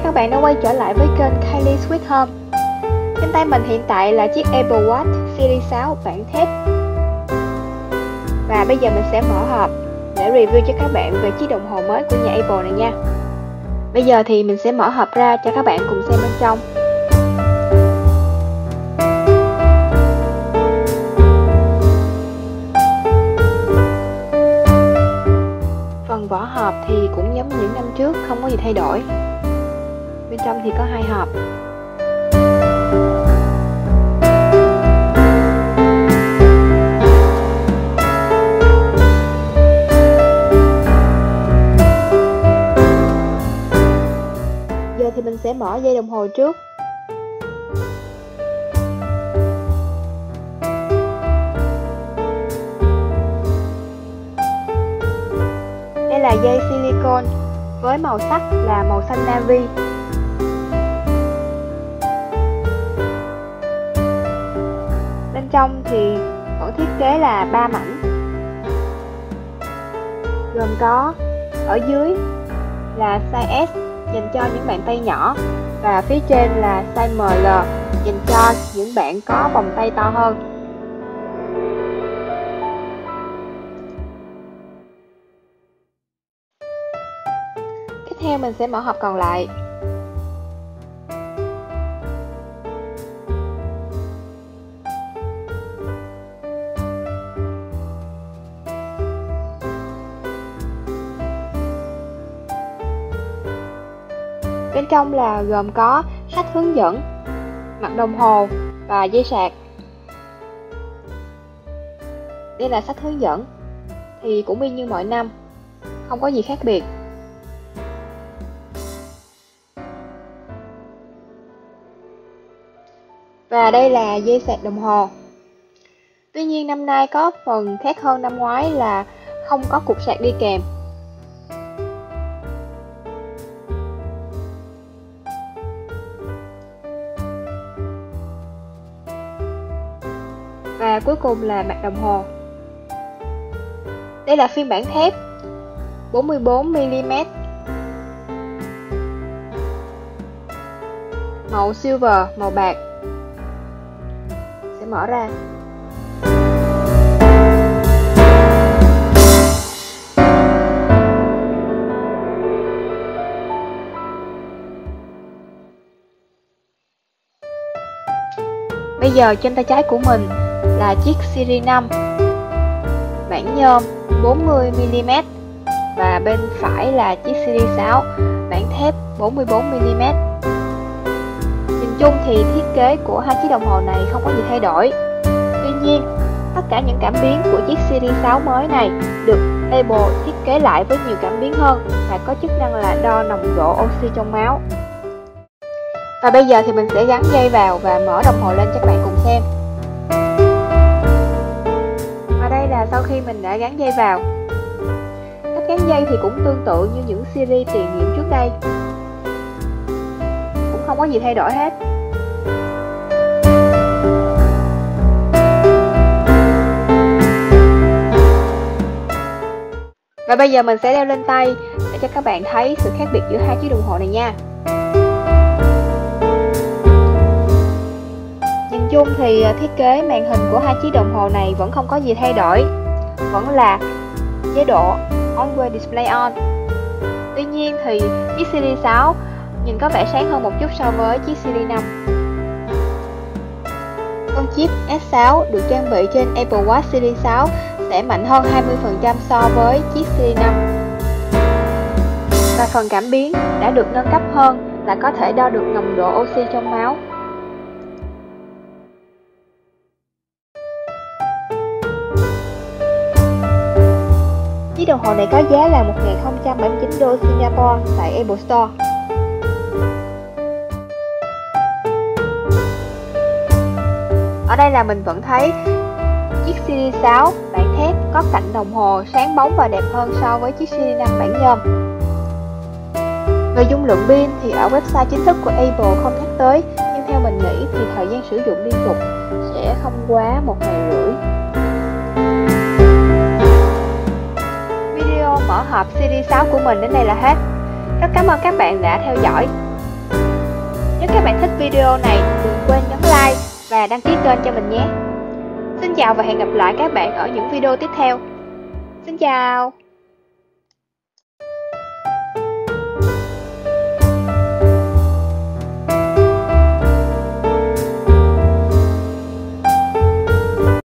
các bạn đã quay trở lại với kênh Kylie Sweet Home. Trên tay mình hiện tại là chiếc Apple Watch Series 6 bản thép. Và bây giờ mình sẽ mở hộp để review cho các bạn về chiếc đồng hồ mới của nhà Apple này nha. Bây giờ thì mình sẽ mở hộp ra cho các bạn cùng xem bên trong. Phần vỏ hộp thì cũng giống như những năm trước, không có gì thay đổi. Bên trong thì có hai hộp. Giờ thì mình sẽ mở dây đồng hồ trước. Đây là dây silicone với màu sắc là màu xanh navy. Bên trong thì vẫn thiết kế là 3 mảnh, gồm có ở dưới là size S dành cho những bạn tay nhỏ, và phía trên là size ML dành cho những bạn có vòng tay to hơn. Tiếp theo mình sẽ mở hộp còn lại. Bên trong là gồm có sách hướng dẫn, mặt đồng hồ và dây sạc. Đây là sách hướng dẫn, thì cũng y như mọi năm, không có gì khác biệt. Và đây là dây sạc đồng hồ. Tuy nhiên năm nay có phần khác hơn năm ngoái là không có cục sạc đi kèm. Và cuối cùng là mặt đồng hồ. Đây là phiên bản thép 44mm, màu silver, màu bạc. Sẽ mở ra. Bây giờ trên tay trái của mình là chiếc Series 5 bản nhôm 40mm, và bên phải là chiếc Series 6 bản thép 44mm. Nhìn chung thì thiết kế của hai chiếc đồng hồ này không có gì thay đổi. Tuy nhiên, tất cả những cảm biến của chiếc Series 6 mới này được Apple thiết kế lại với nhiều cảm biến hơn và có chức năng là đo nồng độ oxy trong máu. Và bây giờ thì mình sẽ gắn dây vào và mở đồng hồ lên cho các bạn cùng xem. Và đây là sau khi mình đã gắn dây vào. Cách gắn dây thì cũng tương tự như những series tiền nhiệm trước đây, cũng không có gì thay đổi hết. Và bây giờ mình sẽ đeo lên tay để cho các bạn thấy sự khác biệt giữa hai chiếc đồng hồ này nha. Nhìn chung thì thiết kế màn hình của hai chiếc đồng hồ này vẫn không có gì thay đổi, vẫn là chế độ Always Display On. Tuy nhiên thì chiếc Series 6 nhìn có vẻ sáng hơn một chút so với chiếc Series 5. Con chip S6 được trang bị trên Apple Watch Series 6 sẽ mạnh hơn 20% so với chiếc Series 5. Và phần cảm biến đã được nâng cấp hơn là có thể đo được nồng độ oxy trong máu. Chiếc đồng hồ này có giá là 1.079 đô Singapore tại Apple Store. Ở đây là mình vẫn thấy chiếc Series 6 bản thép có cạnh đồng hồ sáng bóng và đẹp hơn so với chiếc Series 5 bản nhôm. Về dung lượng pin thì ở website chính thức của Apple không nhắc tới, nhưng theo mình nghĩ thì thời gian sử dụng liên tục sẽ không quá 1,5 ngày. Video mở hộp Series 6 của mình đến đây là hết. Rất cảm ơn các bạn đã theo dõi. Nếu các bạn thích video này, đừng quên nhấn like và đăng ký kênh cho mình nhé. Xin chào và hẹn gặp lại các bạn ở những video tiếp theo. Xin chào!